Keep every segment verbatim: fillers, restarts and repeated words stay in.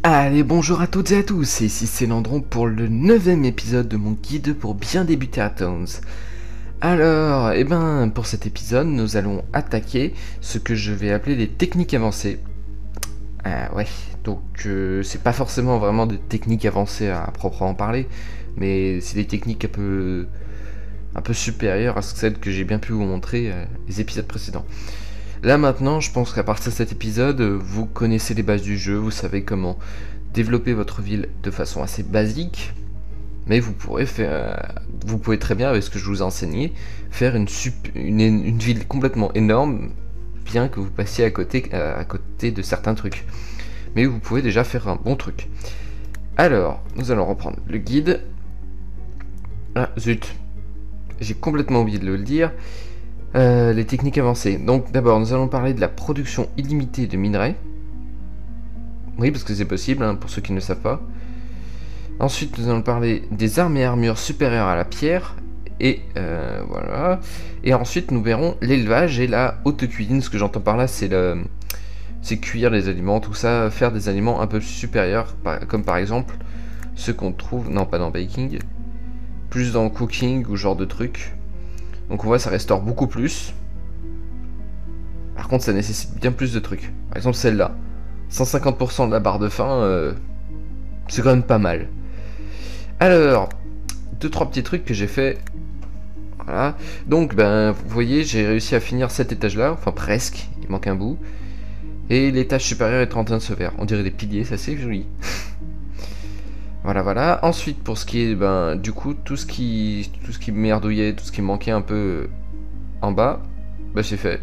Allez, bonjour à toutes et à tous, et ici c'est Landron pour le neuvième épisode de mon guide pour bien débuter à Towns. Alors, eh ben, pour cet épisode, nous allons attaquer ce que je vais appeler les techniques avancées. Ah ouais, donc euh, c'est pas forcément vraiment des techniques avancées à proprement parler, mais c'est des techniques un peu, un peu supérieures à celles que j'ai bien pu vous montrer euh, les épisodes précédents. Là maintenant, je pense qu'à partir de cet épisode, vous connaissez les bases du jeu, vous savez comment développer votre ville de façon assez basique, mais vous pourrez faire, vous pouvez très bien, avec ce que je vous ai enseigné, faire une, sup- une, une ville complètement énorme, bien que vous passiez à côté, à côté de certains trucs. Mais vous pouvez déjà faire un bon truc. Alors, nous allons reprendre le guide. Ah, zut, j'ai complètement oublié de le dire. Euh, les techniques avancées. Donc d'abord nous allons parler de la production illimitée de minerais. Oui, parce que c'est possible, hein, pour ceux qui ne le savent pas. Ensuite nous allons parler des armes et armures supérieures à la pierre. Et euh, voilà. Et ensuite nous verrons l'élevage et la haute cuisine. Ce que j'entends par là, c'est le... c'est cuire les aliments, tout ça, faire des aliments un peu supérieurs, comme par exemple ceux qu'on trouve, non pas dans baking, plus dans cooking ou genre de trucs. Donc on voit ça restaure beaucoup plus. Par contre ça nécessite bien plus de trucs. Par exemple celle-là. cent cinquante pour cent de la barre de faim, euh, c'est quand même pas mal. Alors, deux trois petits trucs que j'ai fait. Voilà. Donc ben vous voyez j'ai réussi à finir cet étage là. Enfin presque, il manque un bout. Et l'étage supérieur est en train de se faire. On dirait des piliers, ça c'est joli. Voilà, voilà. Ensuite, pour ce qui est, ben, du coup, tout ce qui, tout ce qui merdouillait, tout ce qui manquait un peu en bas, ben, c'est fait.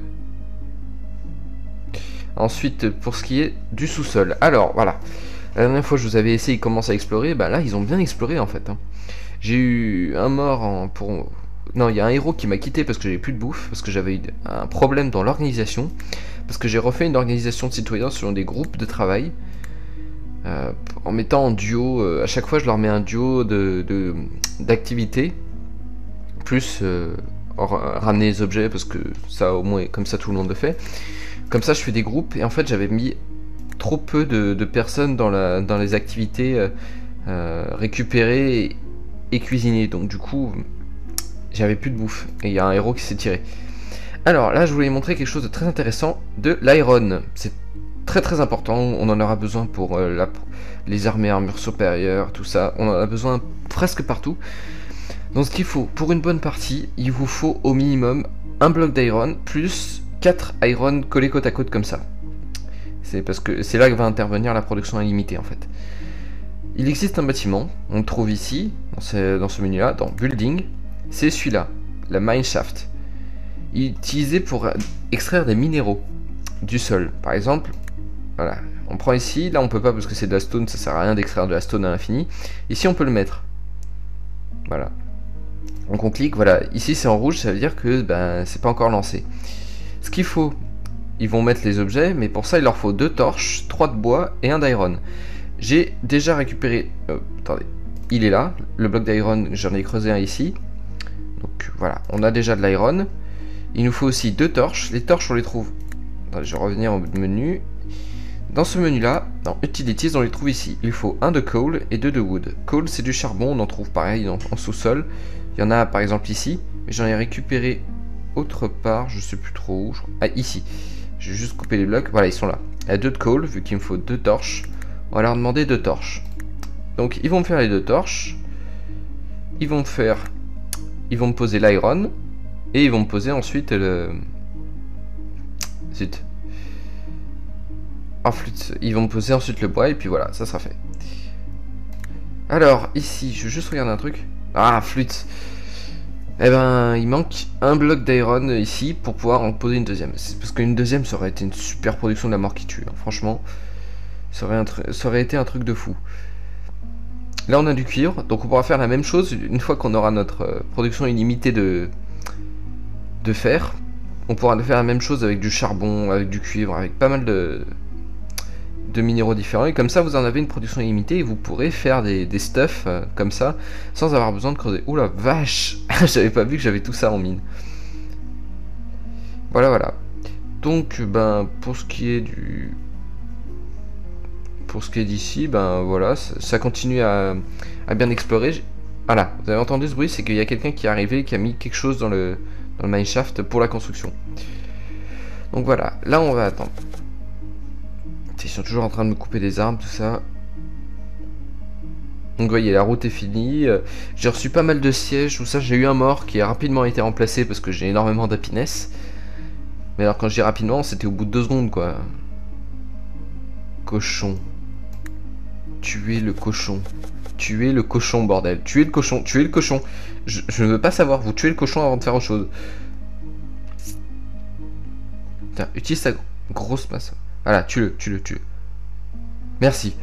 Ensuite, pour ce qui est du sous-sol. Alors, voilà. La dernière fois, je vous avais essayé, ils commencent à explorer. Ben là, ils ont bien exploré, en fait. Hein. J'ai eu un mort en, pour... Non, il y a un héros qui m'a quitté parce que j'avais plus de bouffe, parce que j'avais eu un problème dans l'organisation, parce que j'ai refait une organisation de citoyens selon des groupes de travail. Euh, en mettant en duo, euh, à chaque fois je leur mets un duo de, de, d'activités, plus euh, ramener les objets, parce que ça au moins, comme ça tout le monde le fait. Comme ça je fais des groupes, et en fait j'avais mis trop peu de, de personnes dans, la, dans les activités euh, euh, récupérer et, et cuisiner, donc du coup j'avais plus de bouffe, et il y a un héros qui s'est tiré. Alors là je voulais montrer quelque chose de très intéressant, de l'iron. C'est très très important, on en aura besoin pour euh, la, les armées, armures supérieures, tout ça, on en a besoin presque partout. Donc ce qu'il faut, pour une bonne partie, il vous faut au minimum un bloc d'iron plus quatre iron collés côte à côte comme ça. C'est parce que c'est là que va intervenir la production illimitée en fait. Il existe un bâtiment, on le trouve ici, dans ce, dans ce menu là, dans Building, c'est celui-là, la Mineshaft. Il est utilisé pour extraire des minéraux du sol, par exemple. Voilà, on prend ici, là on peut pas parce que c'est de la stone, ça sert à rien d'extraire de la stone à l'infini. Ici on peut le mettre. Voilà. Donc on clique, voilà, ici c'est en rouge, ça veut dire que ben c'est pas encore lancé. Ce qu'il faut, ils vont mettre les objets, mais pour ça il leur faut deux torches, trois de bois et un d'iron. J'ai déjà récupéré, euh, attendez, il est là, le bloc d'iron, j'en ai creusé un ici. Donc voilà, on a déjà de l'iron. Il nous faut aussi deux torches, les torches on les trouve, attendez, je vais revenir au menu. Dans ce menu là, dans Utilities, on les trouve ici. Il faut un de coal et deux de wood. Coal c'est du charbon, on en trouve pareil en, en sous-sol. Il y en a par exemple ici, mais j'en ai récupéré autre part, je sais plus trop où. Ah ici, j'ai juste coupé les blocs, voilà ils sont là. Il y a deux de coal, vu qu'il me faut deux torches. On va leur demander deux torches. Donc ils vont me faire les deux torches. Ils vont me faire... Ils vont me poser l'iron. Et ils vont me poser ensuite le... Zut. En flûte, ils vont me poser ensuite le bois et puis voilà, ça sera fait. Alors, ici, je veux juste regarder un truc. Ah, flûte. Eh ben, il manque un bloc d'iron ici pour pouvoir en poser une deuxième. C'est parce qu'une deuxième, ça aurait été une super production de la mort qui tue. Hein. Franchement, ça aurait, un ça aurait été un truc de fou. Là, on a du cuivre, donc on pourra faire la même chose une fois qu'on aura notre euh, production illimitée de, de fer. On pourra faire la même chose avec du charbon, avec du cuivre, avec pas mal de... de minéraux différents, et comme ça vous en avez une production illimitée et vous pourrez faire des, des stuff euh, comme ça sans avoir besoin de creuser. Oula vache, j'avais pas vu que j'avais tout ça en mine. Voilà voilà. Donc ben pour ce qui est du pour ce qui est d'ici, ben voilà, ça, ça continue à, à bien explorer. Voilà, vous avez entendu ce bruit, c'est qu'il y a quelqu'un qui est arrivé, qui a mis quelque chose dans le, dans le mineshaft pour la construction. Donc voilà, là on va attendre. Ils sont toujours en train de me couper des arbres, tout ça. Donc vous voyez, la route est finie. J'ai reçu pas mal de sièges, tout ça. J'ai eu un mort qui a rapidement été remplacé parce que j'ai énormément d'happiness. Mais alors quand je dis rapidement, c'était au bout de deux secondes, quoi. Cochon. Tuez le cochon. Tuez le cochon, bordel. Tuez le cochon, tuez le cochon. Je, je ne veux pas savoir, vous tuez le cochon avant de faire autre chose. Tiens, utilise sa grosse masse. Voilà, tue-le, tue-le, tue-le. Merci.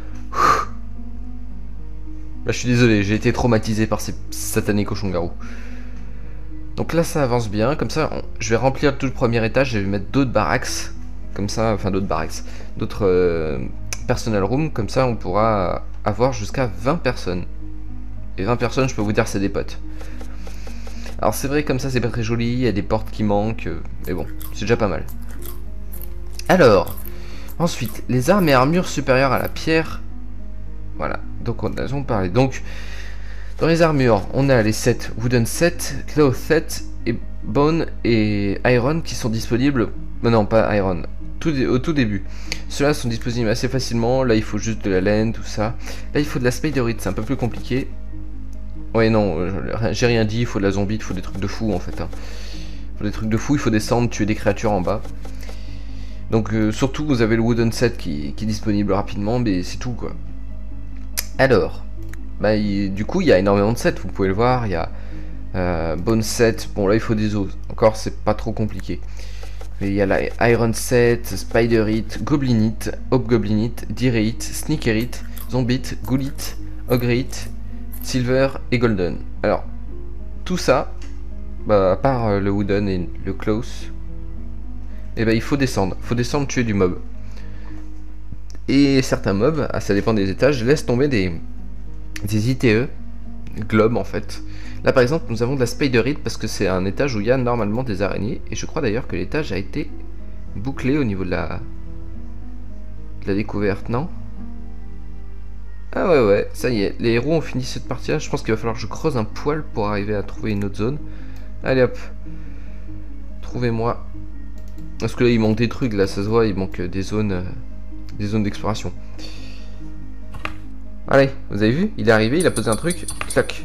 Bah, je suis désolé, j'ai été traumatisé par ces satanés cochons-garous. Donc là, ça avance bien. Comme ça, on... je vais remplir tout le premier étage. Je vais mettre d'autres barracks. Comme ça, enfin d'autres barracks. D'autres euh, personal rooms. Comme ça, on pourra avoir jusqu'à vingt personnes. Et vingt personnes, je peux vous dire, c'est des potes. Alors c'est vrai, comme ça, c'est pas très joli. Il y a des portes qui manquent. Euh, mais bon, c'est déjà pas mal. Alors, ensuite, les armes et armures supérieures à la pierre. Voilà, donc on a parlé. Donc, dans les armures, on a les sets Wooden Set, Cloth Set, et Bone et Iron qui sont disponibles. Non, non, pas Iron. Tout, au tout début. Ceux-là sont disponibles assez facilement. Là, il faut juste de la laine, tout ça. Là, il faut de la Spiderite, c'est un peu plus compliqué. Ouais, non, j'ai rien dit. Il faut de la zombie, il faut des trucs de fou en fait. Hein. Il faut des trucs de fou, il faut descendre, tuer des créatures en bas. Donc, euh, surtout, vous avez le Wooden Set qui, qui est disponible rapidement, mais c'est tout quoi. Alors, bah, il, du coup, il y a énormément de sets, vous pouvez le voir. Il y a euh, Bone Set, bon là il faut des os. Encore, c'est pas trop compliqué. Mais il y a la Iron Set, Spiderite, Goblinite, Hobgoblinite, Direite, Sneakerite, Zombite, Ghoulite, Ogrite, Silver et Golden. Alors, tout ça, bah, à part euh, le Wooden et le Close, et bah, il faut descendre. Il faut descendre tuer du mob. Et certains mobs, ah, ça dépend des étages, laissent tomber des, des I T E, globes en fait. Là par exemple, nous avons de la Spiderite parce que c'est un étage où il y a normalement des araignées. Et je crois d'ailleurs que l'étage a été bouclé au niveau de la, de la découverte, non? Ah ouais ouais, ça y est, les héros ont fini cette partie là. Je pense qu'il va falloir que je creuse un poil pour arriver à trouver une autre zone. Allez hop, trouvez-moi. Parce que là il manque des trucs, là ça se voit, il manque des zones... Euh... des zones d'exploration. Allez, vous avez vu, il est arrivé, il a posé un truc, clac.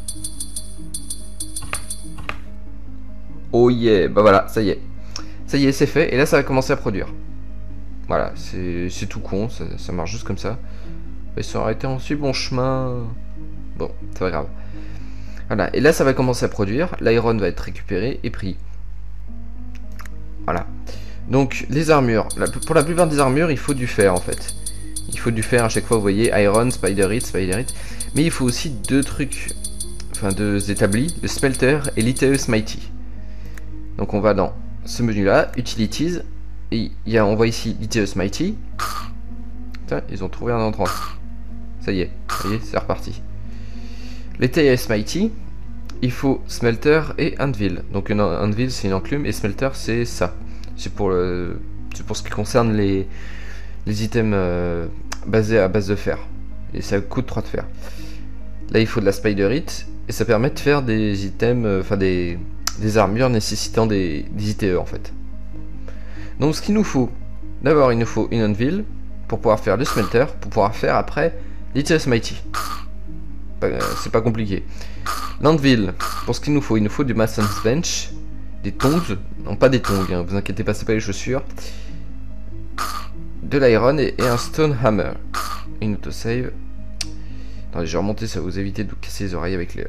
Oh yeah, bah voilà, ça y est. Ça y est, c'est fait, et là ça va commencer à produire. Voilà, c'est tout con, ça, ça marche juste comme ça. Ils sont arrêtés en si bon chemin. Bon, c'est pas grave. Voilà, et là ça va commencer à produire, l'iron va être récupéré et pris. Voilà. Donc les armures, pour la plupart des armures il faut du fer en fait. Il faut du fer à chaque fois, vous voyez, Iron, Spiderite, Spiderite. Mais il faut aussi deux trucs, enfin deux établis, le Smelter et l'Iteus Mighty. Donc on va dans ce menu là, Utilities, et il y a, on voit ici l'Iteus Mighty. Putain, ils ont trouvé un entrant. Ça y est, vous voyez, c'est reparti. L'Iteus Mighty, il faut Smelter et Anvil. Donc une Anvil c'est une enclume et Smelter c'est ça. C'est pour, le, pour ce qui concerne les, les items euh, basés à base de fer. Et ça coûte trois de fer. Là, il faut de la Spiderite. Et ça permet de faire des items, enfin euh, des, des armures nécessitant des, des I T E en fait. Donc, ce qu'il nous faut, d'abord, il nous faut une Anvil pour pouvoir faire le Smelter, pour pouvoir faire après l'Iteus Mighty. Euh, C'est pas compliqué. L'Anvil, pour ce qu'il nous faut, il nous faut du Mason's Bench. Des tongs, non pas des tongs, hein, vous inquiétez pas, c'est pas les chaussures. De l'iron et, et un stone hammer. Une autosave. Attendez, je vais remonter, ça va vous éviter de vous casser les oreilles avec les...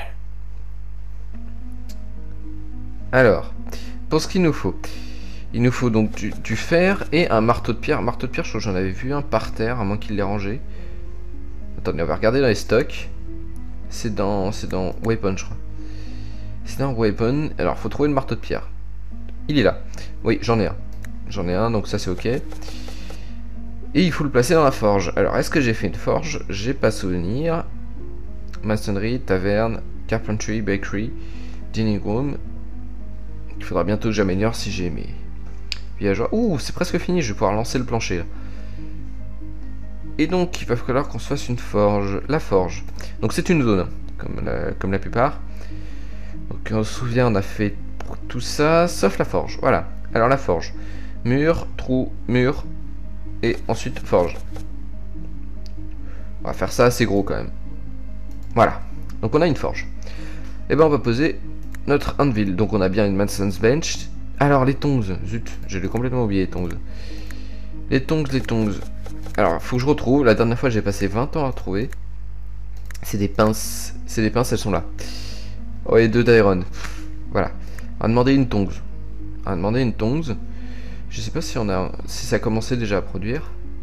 Alors, pour ce qu'il nous faut, il nous faut donc du, du fer et un marteau de pierre. Marteau de pierre, je crois que j'en avais vu un par terre, à moins qu'il l'ait rangé. Attendez, on va regarder dans les stocks. C'est dans, c'est dans Weapon, je crois. C'est un weapon. Alors, faut trouver le marteau de pierre. Il est là. Oui, j'en ai un. J'en ai un, donc ça c'est ok. Et il faut le placer dans la forge. Alors, est-ce que j'ai fait une forge? J'ai pas souvenir. Masonnerie, taverne, carpentry, bakery, dining room. Il faudra bientôt que j'améliore si j'ai mes villageois. Ouh, c'est presque fini. Je vais pouvoir lancer le plancher là. Et donc il va falloir qu'on se fasse une forge. La forge. Donc c'est une zone, comme la, comme la plupart. Donc on se souvient, on a fait tout ça, sauf la forge. Voilà. Alors la forge. Mur, trou, mur. Et ensuite forge. On va faire ça assez gros quand même. Voilà. Donc on a une forge. Et ben on va poser notre anvil. Donc on a bien une Mason's Bench. Alors les tongs. Zut, je l'ai complètement oublié les tongs. Les tongs, les tongs. Alors faut que je retrouve. La dernière fois j'ai passé vingt ans à retrouver. C'est des pinces. C'est des pinces, elles sont là. Oh, et deux d'iron. Voilà. On va demander une tongs. On va demander une tongs. Je sais pas si on a, si ça a commencé déjà à produire.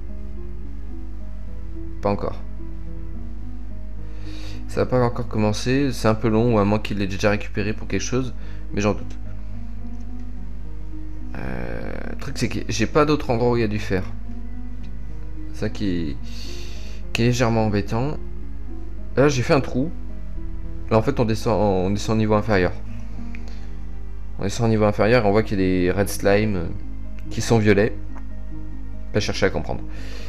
Pas encore. Ça n'a pas encore commencé. C'est un peu long, ou à moins qu'il l'ait déjà récupéré pour quelque chose. Mais j'en doute. Euh, le truc c'est que j'ai pas d'autre endroit où il y a du fer. Ça qui est, qui est légèrement embêtant. Là j'ai fait un trou. Là en fait on descend, on descend au niveau inférieur. On descend au niveau inférieur et on voit qu'il y a des red slime qui sont violets. Pas chercher à comprendre.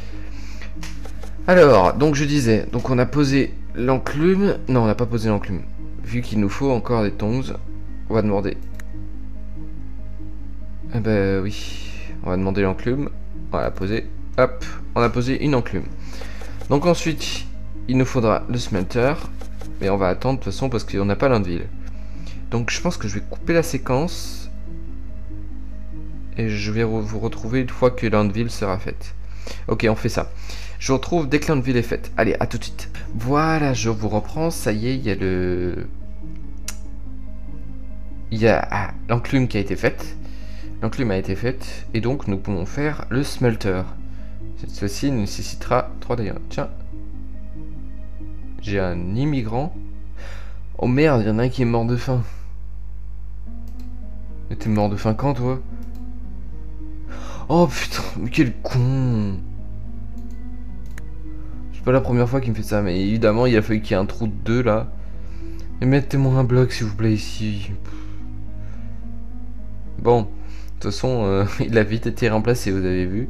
Alors, donc je disais, donc on a posé l'enclume. Non, on n'a pas posé l'enclume. Vu qu'il nous faut encore des tongs, on va demander. Eh ben oui, on va demander l'enclume. On va la poser. Hop, on a posé une enclume. Donc ensuite, il nous faudra le smelter. Mais on va attendre de toute façon parce qu'on n'a pas l'anvil. Donc je pense que je vais couper la séquence. Et je vais re vous retrouver une fois que l'anvil sera faite. Ok, on fait ça. Je vous retrouve dès que l'anvil est faite. Allez, à tout de suite. Voilà, je vous reprends. Ça y est, il y a le... Il y a ah, l'enclume qui a été faite. L'enclume a été faite. Et donc, nous pouvons faire le smelter. Cette fois-ci nécessitera trois diamants. Tiens. J'ai un immigrant. Oh merde, il y en a un qui est mort de faim. Mais t'es mort de faim quand, toi? Oh putain, mais quel con! C'est pas la première fois qu'il me fait ça, mais évidemment, il a fallu qu'il y ait un trou de deux là. Mais mettez-moi un bloc, s'il vous plaît, ici. Bon, de toute façon, euh, il a vite été remplacé, vous avez vu.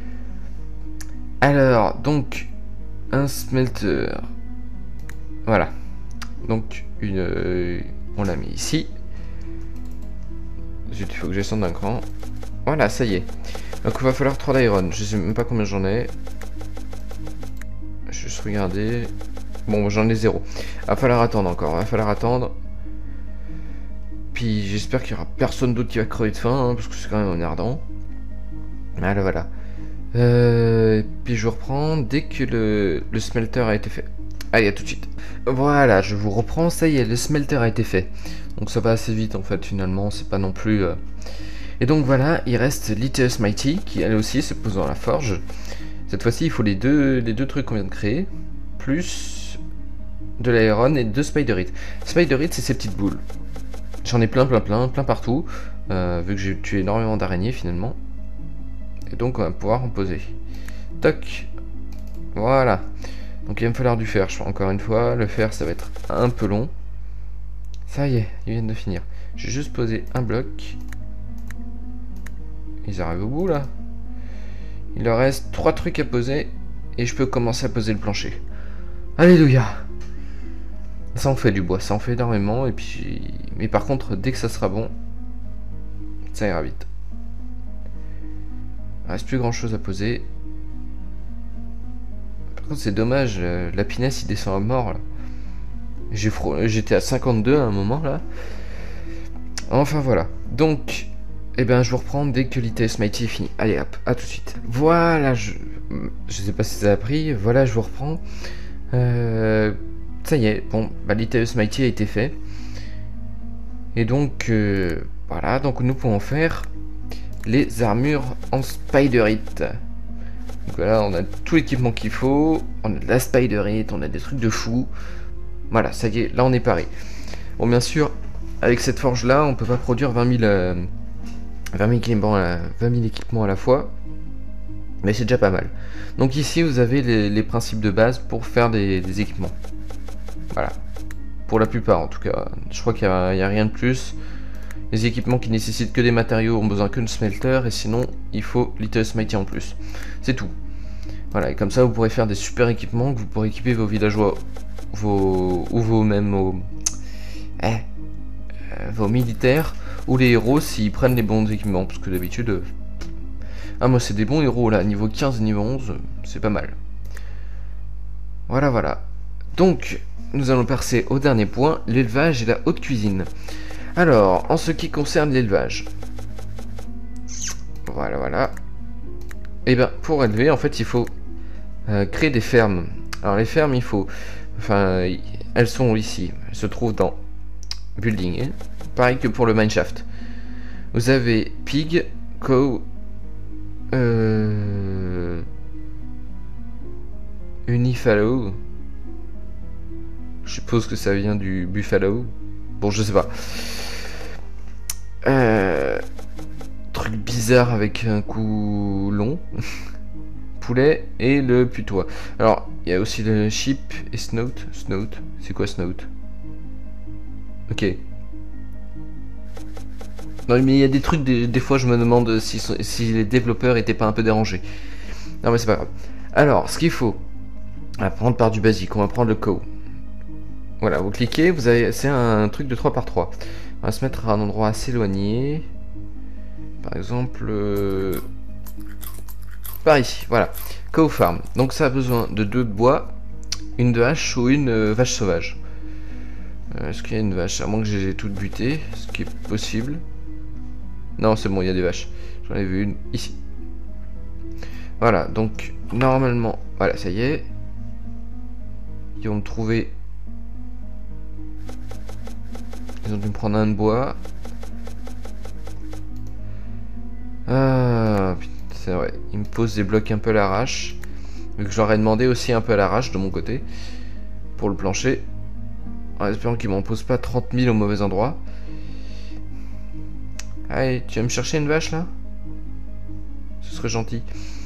Alors, donc, un smelter. Voilà. Donc, une, euh, on l'a mis ici. Il faut que je descende d'un cran. Voilà, ça y est. Donc, il va falloir trois d'iron. Je sais même pas combien j'en ai. Je vais juste regarder. Bon, j'en ai zéro. Il va falloir attendre encore. Il va falloir attendre. Puis, j'espère qu'il y aura personne d'autre qui va crever de faim, hein, parce que c'est quand même un ardent. Voilà, voilà. Euh, puis, je reprends dès que le, le smelter a été fait. Allez, à tout de suite. Voilà, je vous reprends. Ça y est, le smelter a été fait. Donc, ça va assez vite, en fait, finalement. C'est pas non plus... Euh... Et donc, voilà, il reste Litteus Mighty, qui, elle aussi, se pose dans la forge. Cette fois-ci, il faut les deux, les deux trucs qu'on vient de créer, plus de l'iron et deux spiderite. Spiderite, c'est ces petites boules. J'en ai plein, plein, plein, plein partout, euh, vu que j'ai tué énormément d'araignées, finalement. Et donc, on va pouvoir en poser. Toc. Voilà. Donc, il va me falloir du fer, je crois, encore une fois. Le fer, ça va être un peu long. Ça y est, ils viennent de finir. J'ai juste posé un bloc. Ils arrivent au bout, là. Il leur reste trois trucs à poser et je peux commencer à poser le plancher. Alléluia. Ça en fait du bois, ça en fait énormément et puis... Mais par contre, dès que ça sera bon, ça ira vite. Il reste plus grand chose à poser. Par contre, c'est dommage, la pinesse il descend à mort là. J'ai frô... J'étais à cinquante-deux à un moment là. Enfin voilà. Donc... Et eh ben je vous reprends dès que Litteus Mighty est fini. Allez hop, à tout de suite. Voilà, je je sais pas si ça a pris. Voilà, je vous reprends. Euh... Ça y est, bon, bah, Litteus Mighty a été fait. Et donc, euh... voilà, donc nous pouvons faire les armures en spiderite. Donc voilà, on a tout l'équipement qu'il faut. On a de la spiderite, on a des trucs de fou. Voilà, ça y est, là on est paré. Bon, bien sûr, avec cette forge là, on peut pas produire vingt mille... Euh... vingt mille équipements à la, vingt mille équipements à la fois, mais c'est déjà pas mal. Donc ici vous avez les, les principes de base pour faire des, des équipements. Voilà, pour la plupart en tout cas. Je crois qu'il n'y a, a rien de plus. Les équipements qui nécessitent que des matériaux ont besoin que de smelter, et sinon il faut Litteus Mighty en plus. C'est tout. Voilà, et comme ça vous pourrez faire des super équipements que vous pourrez équiper vos villageois, vos ou vos même vos, eh, euh, vos militaires ou les héros s'ils prennent les bons équipements, parce que d'habitude, euh... ah moi c'est des bons héros là, niveau quinze, niveau onze, c'est pas mal. Voilà, voilà. Donc, nous allons passer au dernier point, l'élevage et la haute cuisine. Alors, en ce qui concerne l'élevage, voilà, voilà. Et bien, pour élever, en fait, il faut euh, créer des fermes. Alors, les fermes, il faut... Enfin, elles sont ici. Elles se trouvent dans Building. Hein. Pareil que pour le Mineshaft. Vous avez Pig, Cow... Euh... Unifallow. Je suppose que ça vient du Buffalo. Bon, je sais pas. Euh... Truc bizarre avec un coup long. Poulet et le putois. Alors, il y a aussi le sheep et snout. Snout, c'est quoi snout? Ok. Non, mais il y a des trucs, des, des fois je me demande si, si les développeurs étaient pas un peu dérangés. Non, mais c'est pas grave. Alors, ce qu'il faut, on va prendre par du basique, on va prendre le cow. Voilà, vous cliquez, vous avez, c'est un truc de trois par trois. On va se mettre à un endroit assez éloigné. Par exemple, euh, par ici, voilà. Cow farm. Donc ça a besoin de deux de bois, une de hache ou une euh, vache sauvage. Euh, Est-ce qu'il y a une vache? À moins que j'ai toutes butées, ce qui est possible. Non, c'est bon, il y a des vaches. J'en ai vu une ici. Voilà, donc normalement, voilà, ça y est. Ils vont me trouver. Ils ont dû me prendre un de bois. Ah, c'est vrai. Ils me posent des blocs un peu à l'arrache. Vu que j'aurais demandé aussi un peu à l'arrache de mon côté. Pour le plancher. En espérant qu'ils m'en posent pas trente mille au mauvais endroit. Allez, tu vas me chercher une vache là? Ce serait gentil.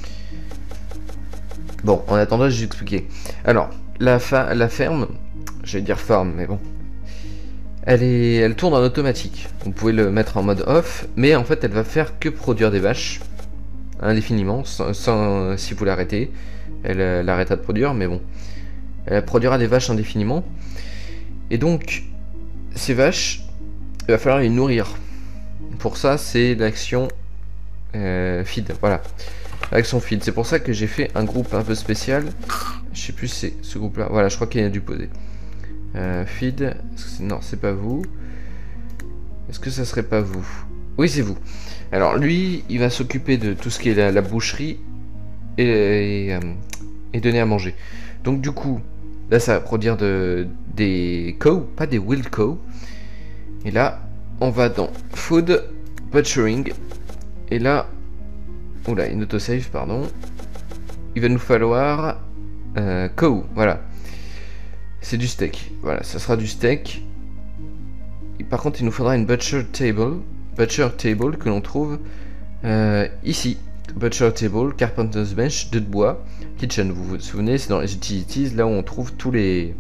Bon, en attendant, je vais expliquer. Alors, la, fa la ferme, j'allais dire farm, mais bon. Elle, est, elle tourne en automatique. Vous pouvez le mettre en mode off, mais en fait, elle va faire que produire des vaches indéfiniment, sans, sans si vous l'arrêtez. Elle, elle arrêtera de produire, mais bon. Elle produira des vaches indéfiniment. Et donc, ces vaches, il va falloir les nourrir. Pour ça, c'est l'action euh, feed, voilà. L'action feed. C'est pour ça que j'ai fait un groupe un peu spécial. Je sais plus si c'est ce groupe-là. Voilà, je crois qu'il a dû poser. Euh, feed. Non, c'est pas vous. Est-ce que ça serait pas vous? Oui, c'est vous. Alors, lui, il va s'occuper de tout ce qui est la, la boucherie et, et, euh, et donner à manger. Donc, du coup, là, ça va produire de, des cows, pas des wild cows. Et là, on va dans Food, Butchering. Et là, oula, une autosave, pardon. Il va nous falloir euh, cow, voilà. C'est du steak, voilà, ça sera du steak. Et par contre, il nous faudra une Butcher Table. Butcher Table que l'on trouve euh, ici. Butcher Table, Carpenter's Bench, deux de bois. Kitchen, vous vous souvenez, c'est dans les utilities, là où on trouve tous les...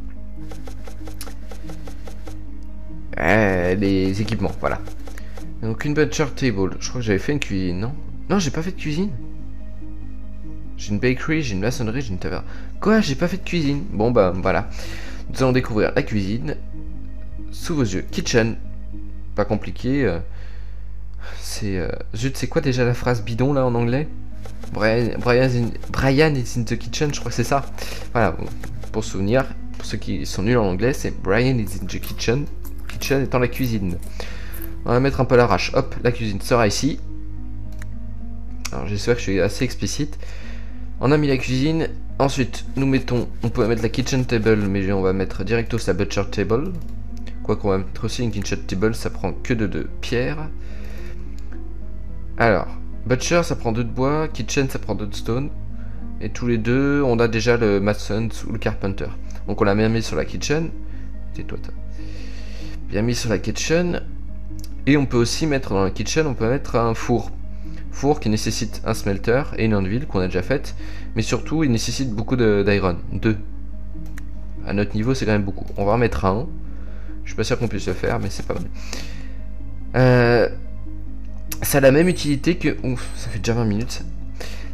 Euh, les équipements, voilà. Donc une Butcher Table, je crois que j'avais fait une cuisine, non? Non, j'ai pas fait de cuisine. J'ai une bakery, j'ai une maçonnerie, j'ai une taverne. Quoi? J'ai pas fait de cuisine? Bon bah voilà. Nous allons découvrir la cuisine sous vos yeux. Kitchen, pas compliqué. Euh, c'est... Euh, zut, c'est quoi déjà la phrase bidon là en anglais? Brian, Brian, in, Brian is in the kitchen, je crois que c'est ça. Voilà, pour se souvenir, pour ceux qui sont nuls en anglais, c'est Brian is in the kitchen. Kitchen étant la cuisine. On va mettre un peu l'arrache. Hop, la cuisine sera ici. Alors j'espère que je suis assez explicite. On a mis la cuisine. Ensuite, nous mettons, on peut mettre la kitchen table, mais on va mettre directos la butcher table. Quoi qu'on va mettre aussi une kitchen table, ça prend que de deux pierres. Alors, butcher ça prend deux de bois, kitchen ça prend deux de stone. Et tous les deux, on a déjà le mason ou le carpenter. Donc on l'a bien mis sur la kitchen. Tais-toi, toi. Bien mis sur la kitchen. Et on peut aussi mettre dans la kitchen, on peut mettre un four. Four qui nécessite un smelter et une anvil qu'on a déjà faite. Mais surtout, il nécessite beaucoup d'iron. Deux. À notre niveau, c'est quand même beaucoup. On va en mettre un. Je suis pas sûr qu'on puisse le faire, mais c'est pas mal. Euh, ça a la même utilité que... Ouf, ça fait déjà vingt minutes. Ça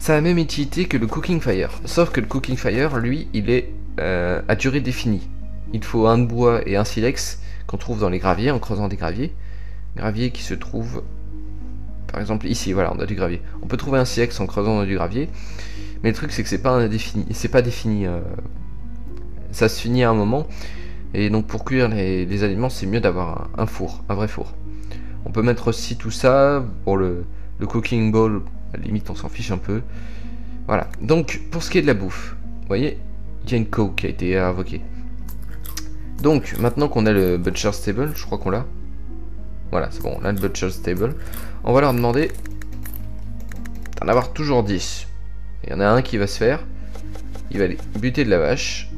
ça a la même utilité que le Cooking Fire. Sauf que le Cooking Fire, lui, il est euh, à durée définie. Il faut un de bois et un silex qu'on trouve dans les graviers, en creusant des graviers. Gravier qui se trouve, par exemple, ici, voilà, on a du gravier. On peut trouver un silex en creusant dans du gravier. Mais le truc, c'est que c'est pas indéfini. C'est pas défini. Euh, ça se finit à un moment. Et donc, pour cuire les, les aliments, c'est mieux d'avoir un, un four, un vrai four. On peut mettre aussi tout ça pour le, le cooking bowl. À la limite, on s'en fiche un peu. Voilà. Donc, pour ce qui est de la bouffe, vous voyez, il y a une coke qui a été invoquée. Donc, maintenant qu'on a le butcher's table, je crois qu'on l'a. Voilà, c'est bon, on a le butcher's table. On va leur demander d'en avoir toujours dix. Il y en a un qui va se faire. Il va aller buter de la vache.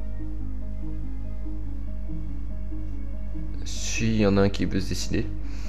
S'il y en a un qui peut se décider.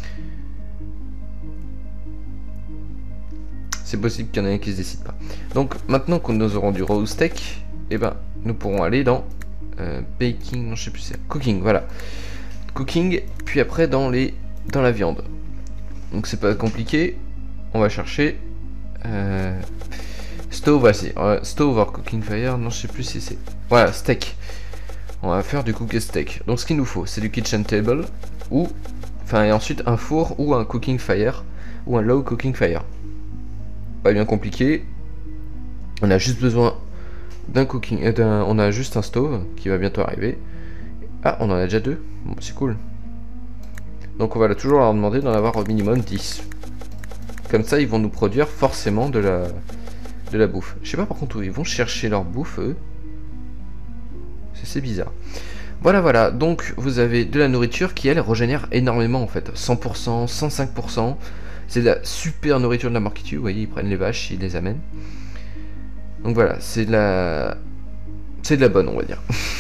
C'est possible qu'il y en ait un qui se décide pas. Donc maintenant que nous aurons du raw steak, eh ben, nous pourrons aller dans euh, baking, non je sais plus c'est cooking, voilà. Cooking, puis après dans les dans la viande. Donc c'est pas compliqué. On va chercher euh, stove, voici. Euh, stove or cooking fire, non je sais plus si c'est. Voilà, steak. On va faire du cooker steak. Donc ce qu'il nous faut, c'est du kitchen table ou enfin et ensuite un four ou un cooking fire ou un low cooking fire. Pas bien compliqué. On a juste besoin d'un cooking, euh, d'un, on a juste un stove qui va bientôt arriver. Ah, on en a déjà deux. Bon, c'est cool. Donc on va toujours leur demander d'en avoir au minimum dix. Comme ça, ils vont nous produire forcément de la de la bouffe. Je sais pas par contre où ils vont chercher leur bouffe eux. C'est bizarre. Voilà, voilà. Donc vous avez de la nourriture qui elle régénère énormément en fait. cent pour cent, cent cinq pour cent. C'est de la super nourriture de la mort qui tue, vous voyez, ils prennent les vaches, ils les amènent. Donc voilà, c'est de la... C'est de la bonne, on va dire.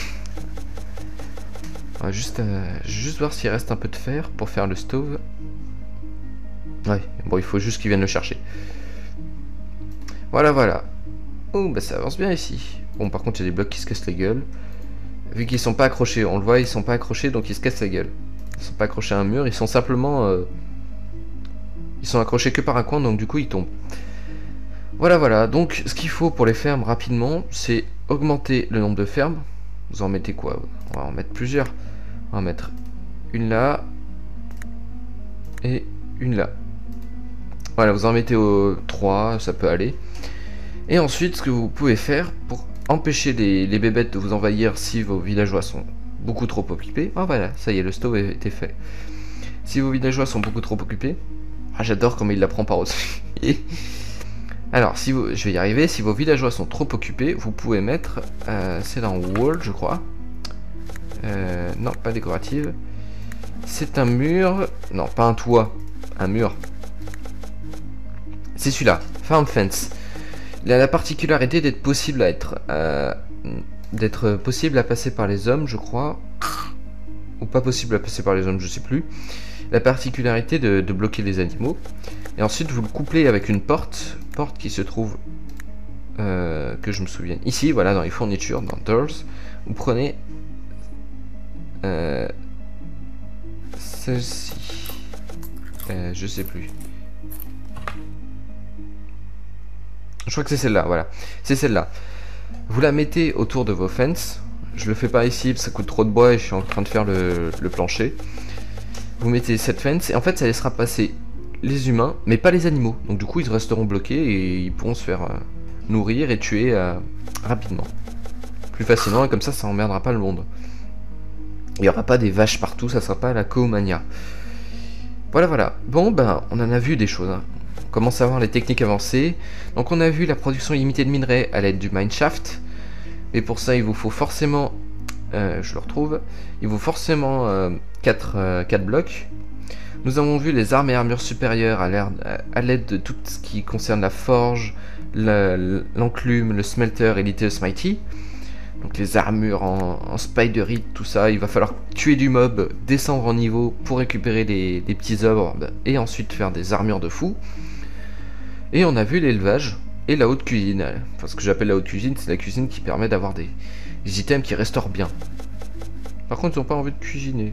On va juste, euh, juste voir s'il reste un peu de fer pour faire le stove. Ouais, bon, il faut juste qu'ils viennent le chercher. Voilà, voilà. Oh, bah ça avance bien ici. Bon, par contre, il y a des blocs qui se cassent la gueule. Vu qu'ils sont pas accrochés, on le voit, ils sont pas accrochés, donc ils se cassent la gueule. Ils sont pas accrochés à un mur, ils sont simplement... Euh... Ils sont accrochés que par un coin, donc du coup ils tombent. Voilà, voilà. Donc ce qu'il faut pour les fermes rapidement, c'est augmenter le nombre de fermes. Vous en mettez quoi? On va en mettre plusieurs. On va en mettre une là et une là. Voilà, vous en mettez au trois, ça peut aller. Et ensuite, ce que vous pouvez faire pour empêcher les, les bébêtes de vous envahir si vos villageois sont beaucoup trop occupés. Ah voilà, ça y est, le stove a été fait. Si vos villageois sont beaucoup trop occupés. Ah, j'adore comment il la prend par au-dessus. Alors, si vous, je vais y arriver. Si vos villageois sont trop occupés, vous pouvez mettre... Euh, c'est dans Wall, je crois. Euh, non, pas décorative. C'est un mur... Non, pas un toit. Un mur. C'est celui-là. Farm Fence. Il a la particularité d'être possible à être... Euh, d'être possible à passer par les hommes, je crois. Ou pas possible à passer par les hommes, je sais plus. La particularité de, de bloquer les animaux. Et ensuite vous le couplez avec une porte. Porte qui se trouve euh, que je me souvienne ici, voilà, dans les fournitures, dans Doors. Vous prenez euh, celle-ci. Euh, je sais plus. Je crois que c'est celle-là, voilà. C'est celle-là. Vous la mettez autour de vos fences. Je le fais pas ici parce que ça coûte trop de bois et je suis en train de faire le, le plancher. Vous mettez cette fence et en fait ça laissera passer les humains mais pas les animaux. Donc du coup ils resteront bloqués et ils pourront se faire euh, nourrir et tuer euh, rapidement. Plus facilement et comme ça ça emmerdera pas le monde. Il n'y aura pas des vaches partout, ça sera pas la Coomania. Voilà voilà. Bon ben on en a vu des choses. Hein. On commence à voir les techniques avancées. Donc on a vu la production illimitée de minerais à l'aide du mineshaft. Mais pour ça il vous faut forcément... Euh, je le retrouve. Il vous faut forcément euh, quatre, euh, quatre blocs. Nous avons vu les armes et armures supérieures à l'aide de tout ce qui concerne la forge, l'enclume, le smelter et l'Itheus Mighty. Donc les armures en, en spiderite, tout ça. Il va falloir tuer du mob, descendre en niveau pour récupérer les, les petits orbes et ensuite faire des armures de fou. Et on a vu l'élevage et la haute cuisine. Enfin, ce que j'appelle la haute cuisine, c'est la cuisine qui permet d'avoir des, des items qui restaurent bien. Par contre, ils n'ont pas envie de cuisiner.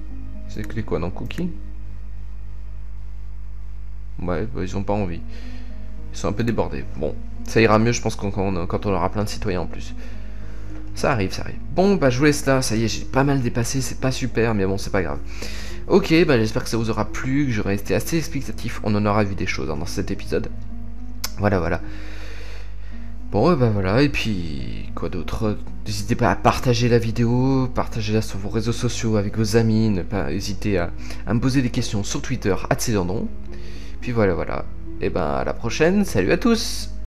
C'est clé quoi dans Cooking? Ouais, bah, ils ont pas envie. Ils sont un peu débordés. Bon, ça ira mieux, je pense, quand on, quand on aura plein de citoyens en plus. Ça arrive, ça arrive. Bon, bah je vous laisse là, ça y est, j'ai pas mal dépassé, c'est pas super, mais bon, c'est pas grave. Ok, bah j'espère que ça vous aura plu, que j'aurai été assez explicatif, on en aura vu des choses hein, dans cet épisode. Voilà, voilà. Bon, bah voilà, et puis, quoi d'autre? N'hésitez pas à partager la vidéo, partagez-la sur vos réseaux sociaux avec vos amis, ne pas hésiter à, à me poser des questions sur Twitter, arobase célandron. Puis voilà, voilà. Et ben à la prochaine, salut à tous!